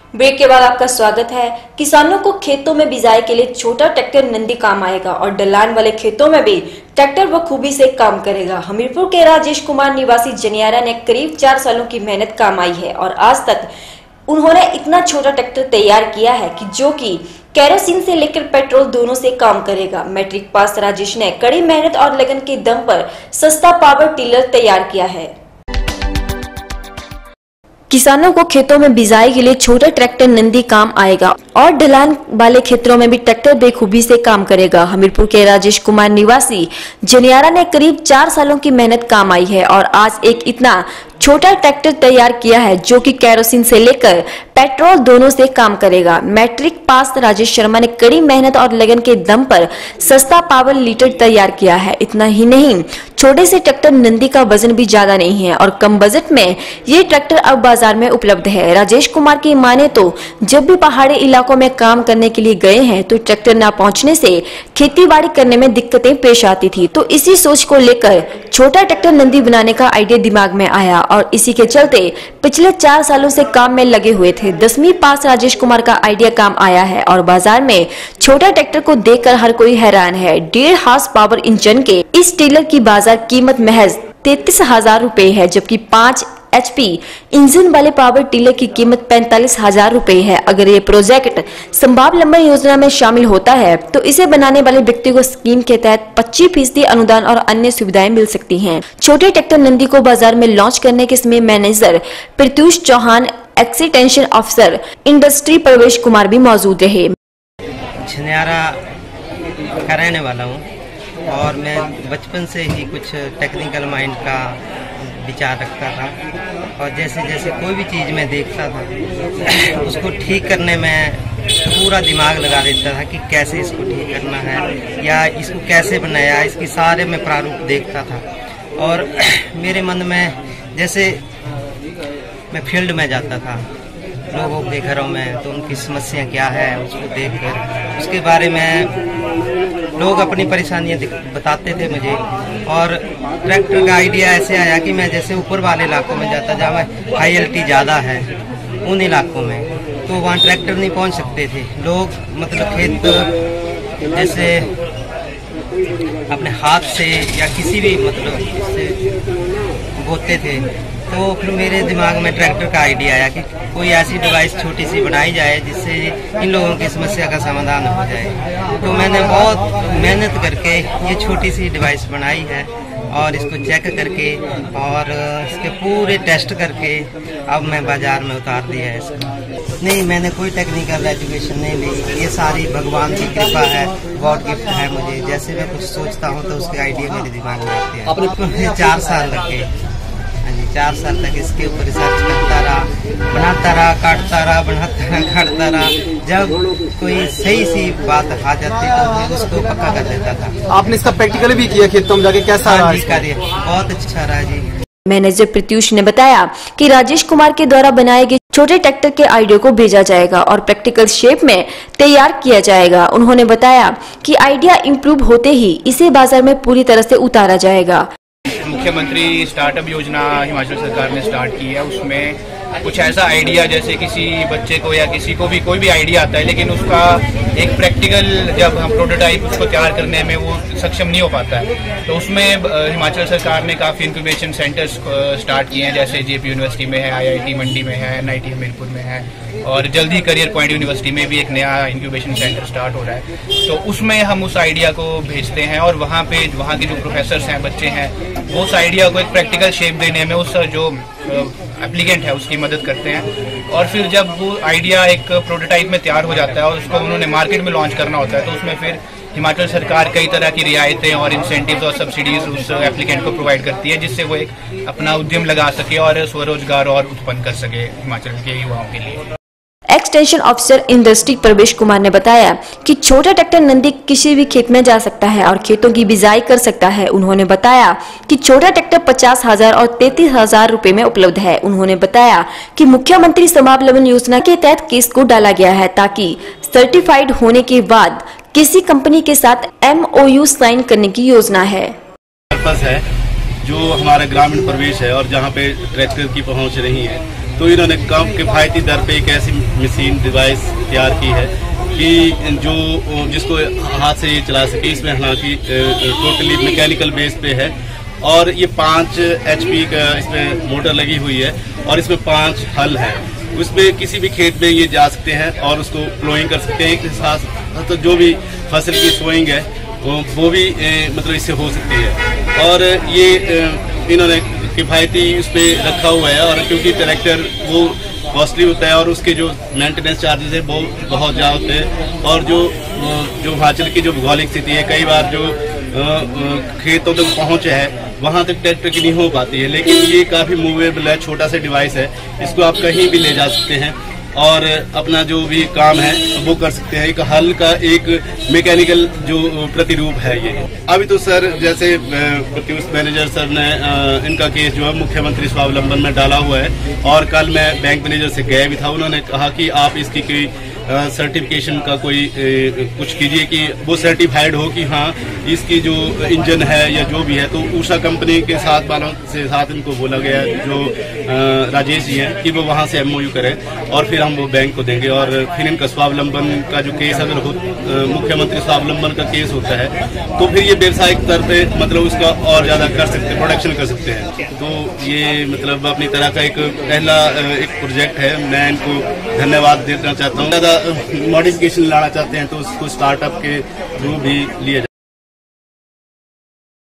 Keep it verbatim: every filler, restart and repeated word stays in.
Break के बाद आपका स्वागत है। किसानों को खेतों में बिजाई के लिए छोटा ट्रैक्टर नंदी काम आएगा और ढलान वाले खेतों में भी ट्रैक्टर बखूबी से काम करेगा। हमीरपुर के राजेश कुमार निवासी जनियारा ने करीब चार सालों की मेहनत काम आई है और आज तक उन्होंने इतना छोटा ट्रैक्टर तैयार किया है कि जो कि केरोसिन से लेकर पेट्रोल दोनों से काम करेगा। मैट्रिक पास राजेश ने कड़ी मेहनत और लगन के दम पर सस्ता पावर टिलर तैयार किया है। किसानों को खेतों में बिजाई के लिए छोटा ट्रैक्टर नंदी काम आएगा और ढलान वाले क्षेत्रों में भी ट्रैक्टर बेखूबी से काम करेगा। हमीरपुर के राजेश कुमार निवासी जनियारा ने करीब चार सालों की मेहनत काम आई है और आज एक इतना छोटा ट्रैक्टर तैयार किया है जो कि केरोसिन से लेकर पेट्रोल दोनों से काम करेगा। मैट्रिक पास राजेश शर्मा ने कड़ी मेहनत और लगन के दम पर सस्ता पावर लीटर तैयार किया है। इतना ही नहीं, छोटे से ट्रैक्टर नंदी का वजन भी ज्यादा नहीं है और कम बजट में ये ट्रैक्टर अब बाजार में उपलब्ध है। राजेश कुमार की माने तो जब भी पहाड़ी इलाकों में काम करने के लिए गए हैं तो ट्रैक्टर न पहुंचने से खेती बाड़ी करने में दिक्कतें पेश आती थी, तो इसी सोच को लेकर छोटा ट्रैक्टर नंदी बनाने का आइडिया दिमाग में आया और इसी के चलते पिछले चार सालों से काम में लगे हुए थे। दसवीं पास राजेश कुमार का आइडिया काम आया है और बाजार में छोटा ट्रैक्टर को देखकर हर कोई हैरान है। डेढ़ हार्स पावर इंजन के इस टिलर की बाजार कीमत महज तैतीस हजार रूपए है, जबकि पाँच एच पी इंजन वाले पावर टिलर की कीमत पैंतालीस हजार रूपए है। अगर ये प्रोजेक्ट संभाव लंबन योजना में शामिल होता है तो इसे बनाने वाले व्यक्ति को स्कीम के तहत पच्चीस फीसदी अनुदान और अन्य सुविधाएं मिल सकती हैं। छोटे ट्रैक्टर नंदी को बाजार में लॉन्च करने के समय manager Pratyush Chauhan, extension officer industry Pravesh Kumar भी मौजूद रहे। जनियारा का रहने वाला हूँ और मैं बचपन से ही कुछ टेक्निकल माइंड का विचार रखता था और जैसे जैसे कोई भी चीज़ मैं देखता था उसको ठीक करने में पूरा दिमाग लगा देता था कि कैसे इसको ठीक करना है या इसको कैसे बनाया, इसकी सारे मैं प्रारूप देखता था। और मेरे मन में जैसे मैं फील्ड में जाता था लोगों के घरों में, तो उनकी समस्या क्या है उसको देखकर उसके बारे में लोग अपनी परेशानियां बताते थे मुझे और ट्रैक्टर का आइडिया ऐसे आया कि मैं जैसे ऊपर वाले इलाकों में जाता जहाँ हाई एल्टी ज़्यादा है उन इलाकों में, तो वहाँ ट्रैक्टर नहीं पहुँच सकते थे लोग, मतलब खेत जैसे अपने हाथ से या किसी भी मतलब से बोते थे। तो फिर मेरे दिमाग में ट्रैक्टर का आइडिया आया कि कोई ऐसी डिवाइस छोटी सी बनाई जाए जिससे इन लोगों की समस्या का समाधान हो जाए। तो मैंने बहुत मेहनत करके ये छोटी सी डिवाइस बनाई है और इसको चेक करके और इसके पूरे टेस्ट करके अब मैं बाजार में उतार दिया है इसको। नहीं, मैंने कोई टेक्निकल एजुकेशन नहीं ली, ये सारी भगवान की कृपा है, गॉड गिफ्ट है मुझे। जैसे मैं कुछ सोचता हूँ तो उसके आइडिया मेरे दिमाग में आते हैं। मुझे चार साल लगे, चार साल तक इसके ऊपर रिसर्च करता रहा, बनाता रहा, काटता रहा, बनाता रहा, काटता रहा। जब कोई सही सी बात आ जाती तो मैं उसको पक्का कर देता था। आपने इसका प्रैक्टिकल भी किया खेतों में जाके, कैसा रहा? कार्य बहुत अच्छा रहा जी। मैनेजर प्रत्युष ने बताया कि राजेश कुमार के द्वारा बनाए गए छोटे ट्रैक्टर के आइडिया को भेजा जाएगा और प्रैक्टिकल शेप में तैयार किया जाएगा। उन्होंने बताया कि आइडिया इम्प्रूव होते ही इसे बाजार में पूरी तरह से उतारा जाएगा। मुख्यमंत्री स्टार्टअप योजना हिमाचल सरकार ने स्टार्ट की है, उसमें कुछ ऐसा आइडिया जैसे किसी बच्चे को या किसी को भी कोई भी आइडिया आता है लेकिन उसका एक प्रैक्टिकल जब हम प्रोटोटाइप उसको तैयार करने में वो सक्षम नहीं हो पाता है, तो उसमें हिमाचल सरकार ने काफ़ी इंक्यूबेशन सेंटर्स स्टार्ट किए हैं, जैसे जेपी यूनिवर्सिटी में है, आईआईटी मंडी में है, एनआईटी हमीरपुर में है और जल्द ही करियर पॉइंट यूनिवर्सिटी में भी एक नया इंक्यूबेशन सेंटर स्टार्ट हो रहा है। तो उसमें हम उस आइडिया को भेजते हैं और वहाँ पे वहाँ के जो प्रोफेसर्स हैं, बच्चे हैं, वो उस आइडिया को एक प्रैक्टिकल शेप देने में उस जो एप्लीकेंट है उसकी मदद करते हैं और फिर जब वो आइडिया एक प्रोटोटाइप में तैयार हो जाता है और उसको उन्होंने मार्केट में लॉन्च करना होता है तो उसमें फिर हिमाचल सरकार कई तरह की रियायतें और इंसेंटिव्स और सब्सिडीज उस एप्लीकेंट को प्रोवाइड करती है जिससे वो एक अपना उद्यम लगा सके और स्वरोजगार और उत्पन्न कर सके हिमाचल के युवाओं के लिए। Extension officer industry Pravesh Kumar ने बताया कि छोटा ट्रैक्टर नंदी किसी भी खेत में जा सकता है और खेतों की बिजाई कर सकता है। उन्होंने बताया कि छोटा ट्रैक्टर पचास हजार और तैतीस हजार रूपए में उपलब्ध है। उन्होंने बताया कि मुख्यमंत्री समाव लवन योजना के तहत किस्त को डाला गया है ताकि सर्टिफाइड होने के बाद किसी कंपनी के साथ एमओयू साइन करने की योजना है। पर्पस है जो हमारा ग्रामीण प्रवेश है और जहाँ पे ट्रैक्टर की पहुँच नहीं है तो इन्होंने कम किफायती दर पे एक ऐसी मशीन डिवाइस तैयार की है कि जो जिसको हाथ से ये चला सके। इसमें हालांकि टोटली मैकेनिकल बेस पे है और ये पाँच एचपी का इसमें मोटर लगी हुई है और इसमें पाँच हल है। उसमें किसी भी खेत में ये जा सकते हैं और उसको प्लोइंग कर सकते हैं। एक साथ तो जो भी फसल की सोइंग है वो भी मतलब इससे हो सकती है। और ये इन्होंने किफायती उस पर रखा हुआ है और क्योंकि ट्रैक्टर वो कॉस्टली होता है और उसके जो मेंटेनेंस चार्जेस है वो बहुत ज़्यादा होते हैं और जो जो हिमाचल की जो भौगोलिक स्थिति है, कई बार जो खेतों तक पहुँच है वहाँ तक ट्रैक्टर की नहीं हो पाती है। लेकिन ये काफ़ी मूवेबल है, छोटा सा डिवाइस है, इसको आप कहीं भी ले जा सकते हैं और अपना जो भी काम है वो कर सकते हैं। एक हल का एक मैकेनिकल जो प्रतिरूप है ये। अभी तो सर जैसे प्रतिउस मैनेजर सर ने इनका केस जो है मुख्यमंत्री स्वावलंबन में डाला हुआ है और कल मैं बैंक मैनेजर से गया भी था। उन्होंने कहा कि आप इसकी कोई सर्टिफिकेशन का कोई ए, कुछ कीजिए कि वो सर्टिफाइड हो कि हाँ इसकी जो इंजन है या जो भी है। तो उषा कंपनी के साथ वालों से साथ इनको बोला गया जो आ, राजेश जी हैं कि वो वहाँ से एमओयू करें और फिर हम वो बैंक को देंगे और फिर इनका स्वावलंबन का जो केस अगर हो मुख्यमंत्री स्वावलंबन का केस होता है तो फिर ये व्यवसायिक स्तर पे मतलब उसका और ज्यादा कर सकते हैं, प्रोडक्शन कर सकते हैं। तो ये मतलब अपनी तरह का एक पहला एक प्रोजेक्ट है। मैं इनको धन्यवाद देना चाहता हूँ। ज्यादा मॉडिफिकेशन लाना चाहते हैं तो उसको स्टार्टअप के थ्रू भी लिया